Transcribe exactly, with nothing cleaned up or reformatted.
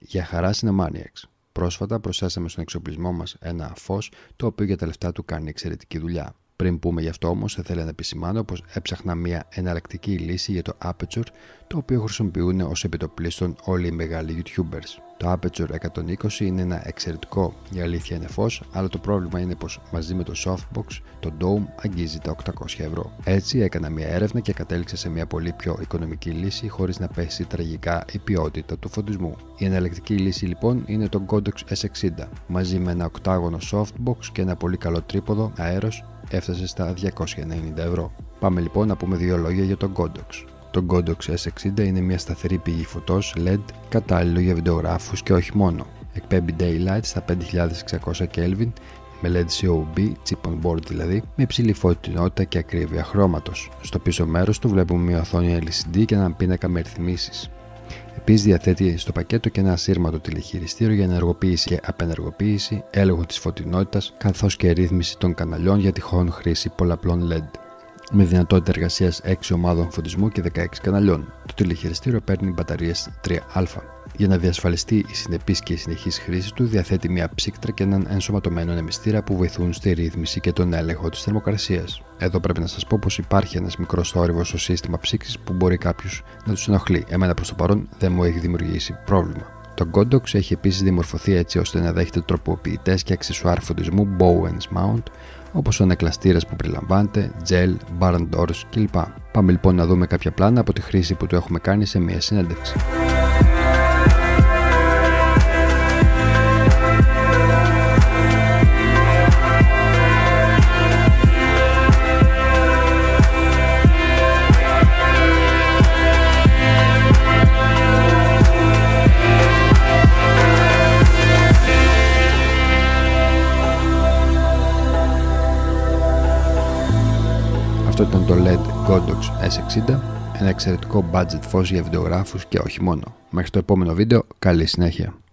Για χαρά Cinemaniacs. Πρόσφατα προσθέσαμε στον εξοπλισμό μας ένα φως, το οποίο για τα λεφτά του κάνει εξαιρετική δουλειά. Πριν πούμε γι' αυτό όμως, θα ήθελα να επισημάνω πως έψαχνα μια εναλλακτική λύση για το Aperture, το οποίο χρησιμοποιούν ως επιτοπλίστων όλοι οι μεγάλοι YouTubers. Το Aperture εκατόν είκοσι είναι ένα εξαιρετικό, η αλήθεια είναι φως, αλλά το πρόβλημα είναι πως μαζί με το Softbox το Dome αγγίζει τα οκτακόσια ευρώ. Έτσι έκανα μια έρευνα και κατέληξα σε μια πολύ πιο οικονομική λύση χωρίς να πέσει τραγικά η ποιότητα του φωτισμού. Η εναλλακτική λύση λοιπόν είναι το Godox ες εξήντα. Μαζί με ένα οκτάγωνο Softbox και ένα πολύ καλό τρίποδο αέρος έφτασε στα διακόσια ενενήντα ευρώ. Πάμε λοιπόν να πούμε δύο λόγια για το Godox. Το Godox ες εξήντα είναι μια σταθερή πηγή φωτός ελ ι ντι κατάλληλο για βιντεογράφους και όχι μόνο. Εκπέμπει daylight στα πέντε χιλιάδες εξακόσια Kelvin με ελ ι ντι σι ο μπι, chip on board δηλαδή, με υψηλή φωτεινότητα και ακρίβεια χρώματος. Στο πίσω μέρος του βλέπουμε μια οθόνη ελ σι ντι και έναν πίνακα με ρυθμίσεις. Επίσης διαθέτει στο πακέτο και ένα ασύρματο τηλεχειριστήριο για ενεργοποίηση και απενεργοποίηση, έλεγχο της φωτεινότητας καθώς και ρύθμιση των καναλιών για τυχόν χρήση πολλαπλών ελ ι ντι. Με δυνατότητα εργασίας έξι ομάδων φωτισμού και δεκαέξι καναλιών. Το τηλεχειριστήριο παίρνει μπαταρίες τρία α. Για να διασφαλιστεί η συνεπής και η συνεχής χρήση του, διαθέτει μια ψύκτρα και έναν ενσωματωμένο ανεμιστήρα που βοηθούν στη ρύθμιση και τον έλεγχο της θερμοκρασίας. Εδώ πρέπει να σας πω πως υπάρχει ένας μικρός θόρυβος στο σύστημα ψήξης που μπορεί κάποιος να τους ενοχλεί. Εμένα προς το παρόν δεν μου έχει δημιουργήσει πρόβλημα. Το Godox έχει επίσης διαμορφωθεί έτσι ώστε να δέχεται τροποποιητές και αξεσουάρ φωτισμού Bowens Mount, όπως ο ανεκλαστήρας που περιλαμβάνεται, gel, barn doors κλπ. Πάμε λοιπόν να δούμε κάποια πλάνα από τη χρήση που του έχουμε κάνει σε μια συνέντευξη. Αυτό ήταν το ελ ι ντι Godox ες εξήντα, ένα εξαιρετικό budget φως για βιντεογράφους και όχι μόνο. Μέχρι το επόμενο βίντεο, καλή συνέχεια.